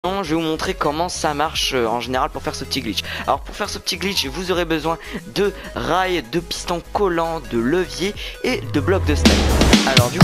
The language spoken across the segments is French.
Je vais vous montrer comment ça marche en général pour faire ce petit glitch. Alors pour faire ce petit glitch, vous aurez besoin de rails, de pistons collants, de leviers et de blocs de slime. Alors du coup...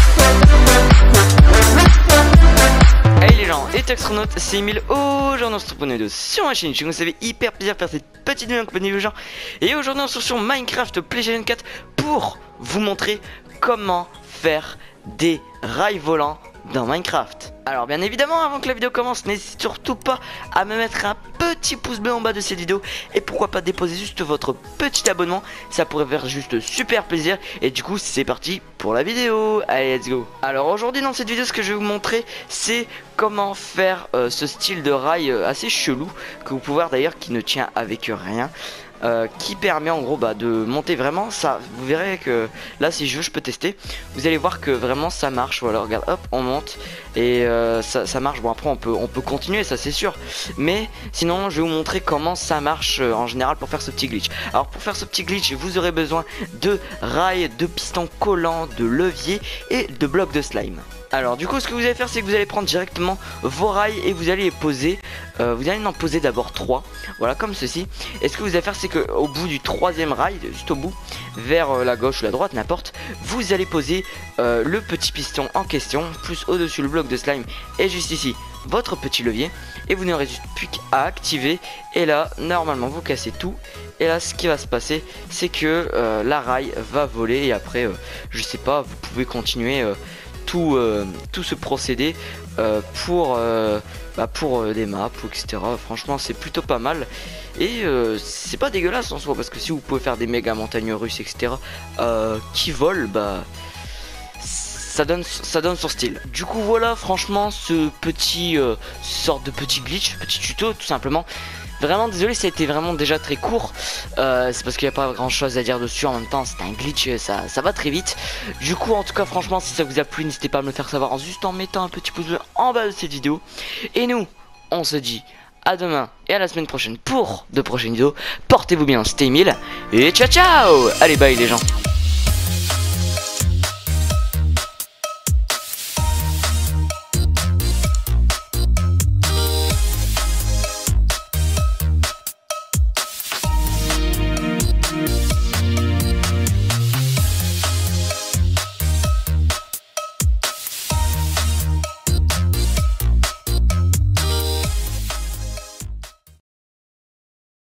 Hey les gens, et Textronaute, c'est Emile. Aujourd'hui on se retrouve sur ma chaîne YouTube. Vous savez, hyper plaisir de faire cette petite vidéo en compagnie de gens. Et aujourd'hui on se retrouve sur Minecraft PlayStation 4 pour vous montrer comment faire des rails volants dans Minecraft. Alors bien évidemment, avant que la vidéo commence, n'hésitez surtout pas à me mettre un petit pouce bleu en bas de cette vidéo et pourquoi pas déposer juste votre petit abonnement, ça pourrait faire juste super plaisir. Et du coup c'est parti pour la vidéo, allez let's go. Alors aujourd'hui dans cette vidéo, ce que je vais vous montrer, c'est comment faire ce style de rail assez chelou que vous pouvez voir d'ailleurs, qui ne tient avec rien. Qui permet en gros de monter vraiment ça. Vous verrez que là, si je veux, je peux tester. Vous allez voir que vraiment ça marche. Voilà, regarde, hop, on monte et ça marche. Bon, après on peut continuer, ça c'est sûr, mais sinon je vais vous montrer comment ça marche en général pour faire ce petit glitch. Alors pour faire ce petit glitch, vous aurez besoin de rails, de pistons collants, de leviers et de blocs de slime. Alors du coup, ce que vous allez faire, c'est que vous allez prendre directement vos rails et vous allez les poser. Vous allez en poser d'abord 3, voilà, comme ceci. Et ce que vous allez faire, c'est que au bout du troisième rail, juste au bout, vers la gauche ou la droite, n'importe, vous allez poser le petit piston en question, plus au-dessus le bloc de slime, et juste ici votre petit levier. Et vous n'aurez juste plus qu'à activer. Et là, normalement, vous cassez tout. Et là, ce qui va se passer, c'est que la rail va voler. Et après, je sais pas, vous pouvez continuer tout ce procédé pour des maps, etc. Franchement, c'est plutôt pas mal. Et c'est pas dégueulasse en soi, parce que si vous pouvez faire des méga montagnes russes, etc. Qui volent, ça donne son style. Du coup voilà, franchement, ce petit sorte de petit glitch, petit tuto tout simplement. Vraiment désolé, ça a été vraiment déjà très court. C'est parce qu'il n'y a pas grand chose à dire dessus. En même temps, c'est un glitch, ça va très vite. Du coup, en tout cas, franchement, si ça vous a plu, n'hésitez pas à me le faire savoir juste en mettant un petit pouce bleu en bas de cette vidéo. Et nous, on se dit à demain et à la semaine prochaine pour de prochaines vidéos. Portez-vous bien, c'était Emile et ciao ciao. Allez, bye les gens.